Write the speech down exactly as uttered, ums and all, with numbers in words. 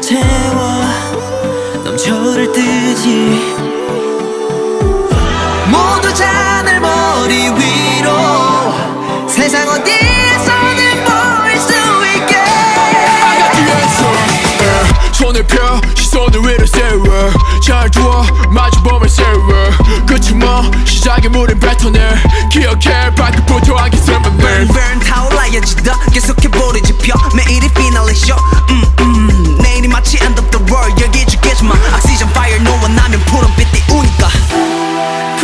태워 넘쳐를 뜨지. 모두 하늘 머리 위로 세상 어디에서든 보일 수 있게. I got the answer. yeah. 손을 펴 시선을 위로 세워 잘 두어 마주보면 세워 끝이 뭐 시작의 무린 패턴을 기억해 발끝부터 하기 설명을 Burn burn 타올라야지 더 계속해보리 지펴 매일이 피날레 쇼 음, 음. 내일이 마치 end of the world 여기 죽겠지만 Oxygen fire 너와 나면 푸른빛 띄우니까